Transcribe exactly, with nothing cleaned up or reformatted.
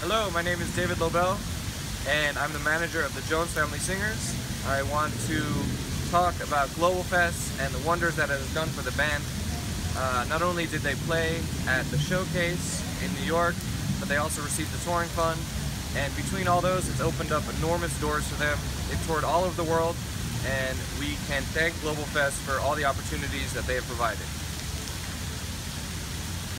Hello, my name is David Lobel, and I'm the manager of the Jones Family Singers. I want to talk about Global Fest and the wonders that it has done for the band. Uh, not only did they play at the showcase in New York, but they also received a touring fund, and between all those, it's opened up enormous doors for them. They've toured all over the world, and we can thank Global Fest for all the opportunities that they have provided.